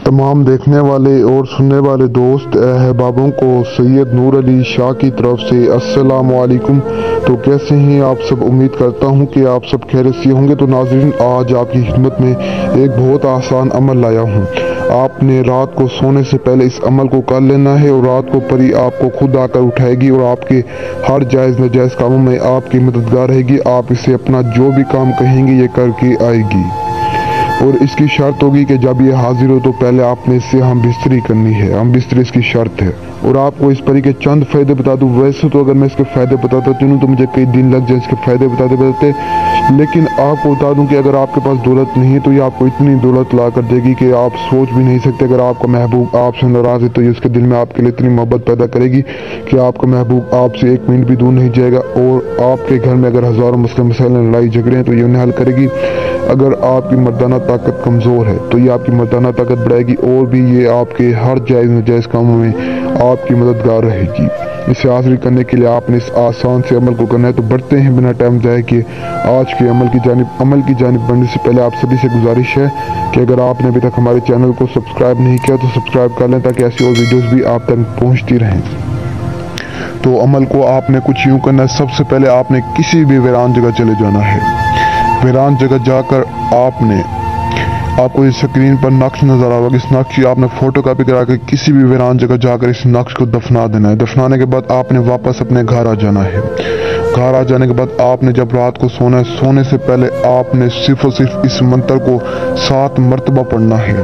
तमाम देखने वाले और सुनने वाले दोस्त अहबाबों को सैयद नूर अली शाह की तरफ से अस्सलाम वालेकुम। तो कैसे हैं आप सब? उम्मीद करता हूं कि आप सब खैरियत से होंगे। तो नाज़रीन, आज आपकी खिदमत में एक बहुत आसान अमल लाया हूं। आपने रात को सोने से पहले इस अमल को कर लेना है और रात को परी आपको खुद आकर उठाएगी और आपके हर जायज़ नाजायज़ कामों में आपकी मददगार रहेगी। आप इसे अपना जो भी काम कहेंगे ये करके आएगी और इसकी शर्त होगी कि जब ये हाजिर हो तो पहले आपने इससे हम बिस्तरी करनी है। हम बिस्तरी इसकी शर्त है। और आपको इस परी के चंद फ़ायदे बता दूं। वैसे तो अगर मैं इसके फ़ायदे बताता चलूँ तो मुझे कई दिन लग जाए इसके फ़ायदे बताते, लेकिन आपको बता दूं कि अगर आपके पास दौलत नहीं है तो ये आपको इतनी दौलत ला कर देगी कि आप सोच भी नहीं सकते। अगर आपका महबूब आपसे नाराज़ है तो ये उसके दिल में आपके लिए इतनी मोहब्बत पैदा करेगी कि आपका महबूब आपसे एक मिनट भी दूर नहीं जाएगा। और आपके घर में अगर हज़ारों मसले लड़ाई झगड़े हैं तो ये उन्हें हल करेगी। अगर आपकी मर्दाना ताकत कमज़ोर है तो ये आपकी मर्दाना ताकत बढ़ाएगी और भी ये आपके हर जायज़ नाजायज़ कामों में आपकी मददगार रहेगी। इसे हासिल करने के लिए आपने इस आसान से अमल को करना है। तो बढ़ते हैं बिना टाइम ज़ाया किए आज के अमल की जानिब बढ़ने से पहले आप सभी से गुजारिश है कि अगर आपने अभी तक हमारे चैनल को सब्सक्राइब नहीं किया तो सब्सक्राइब कर लें ताकि ऐसी और वीडियोज़ भी आप तक पहुँचती रहें। तो अमल को आपने कुछ यूँ करना है। सबसे पहले आपने किसी भी वीरान जगह चले जाना है। वीरान जगह जाकर आपको इस स्क्रीन पर नक्श नजर आएगा। इस नक्श की आपने फोटो कॉपी करा के किसी भी वीरान जगह जाकर इस नक्श को दफना देना है। दफनाने के बाद आपने वापस अपने घर आ जाना है। घर आ जाने के बाद आपने जब रात को सोना है, सोने से पहले आपने सिर्फ और सिर्फ इस मंत्र को 7 मरतबा पढ़ना है।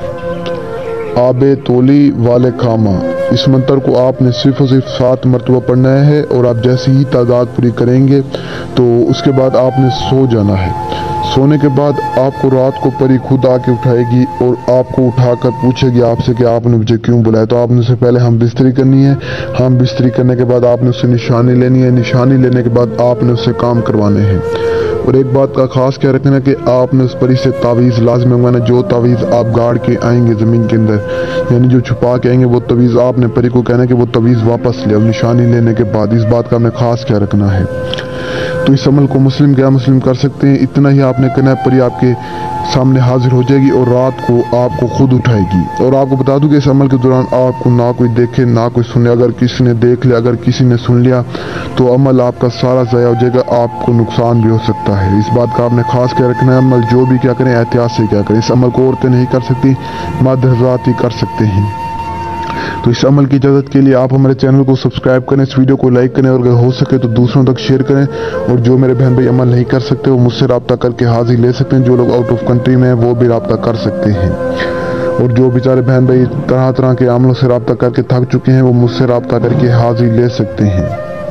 आबे तोली वाले खामा, इस मंत्र को आपने सिर्फ और सिर्फ 7 मरतबा पढ़ना है। और आप जैसे ही तादाद पूरी करेंगे तो उसके बाद आपने सो जाना है। सोने के बाद आपको रात को परी खुद आके उठाएगी और आपको उठाकर पूछेगी आपसे कि आपने मुझे क्यों बुलाया। तो आपने उससे पहले हम बिस्तरी करनी है। हम बिस्तरी करने के बाद आपने उससे निशानी लेनी है। निशानी लेने के बाद आपने उससे काम करवाने हैं। और एक बात का खास ख्याल रखना कि आपने उस परी से तावीज़ लाजमी मंगवाना। जो तावीज़ आप गाड़ के आएंगे ज़मीन के अंदर, यानी जो छुपा के आएंगे, वो तावीज़ आपने परी को कहना कि वो तावीज़ वापस ले। निशानी लेने के बाद इस बात का हमें खास ख्याल रखना है। तो इस अमल को मुस्लिम गैर मुस्लिम कर सकते हैं। इतना ही आपने करना है। परी आपके सामने हाजिर हो जाएगी और रात को आपको खुद उठाएगी। और आपको बता दूं कि इस अमल के दौरान आपको ना कोई देखे ना कोई सुने। अगर किसी ने देख लिया, अगर किसी ने सुन लिया तो अमल आपका सारा ज़ाया हो जाएगा। आपको नुकसान भी हो सकता है। इस बात का आपने खास ख्याल रखना है। अमल जो भी क्या करें एहतियात से क्या करें। इस अमल को औरतें नहीं कर सकती, मर्द हज़रात ही कर सकते हैं। तो इस अमल की इजाज़त के लिए आप हमारे चैनल को सब्सक्राइब करें, इस वीडियो को लाइक करें और अगर हो सके तो दूसरों तक शेयर करें। और जो मेरे बहन भाई अमल नहीं कर सकते वो मुझसे रब्ता करके हाजिर ले सकते हैं। जो लोग आउट ऑफ कंट्री में हैं वो भी रब्ता कर सकते हैं। और जो बेचारे बहन भाई तरह तरह के अमलों से रब्ता करके थक चुके हैं वो मुझसे रब्ता करके हाजिर ले सकते हैं।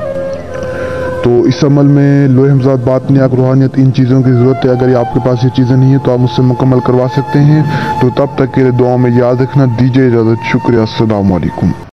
तो इस अमल में लोहे हमजाद बातनियात रूहानियत इन चीज़ों की ज़रूरत है। अगर आपके पास ये चीज़ें नहीं है तो आप मुझसे मुकम्मल करवा सकते हैं। तो तब तक के लिए दुआ में याद रखना। दीजिए इजाज़त। शुक्रिया। अस्सलाम वालेकुम।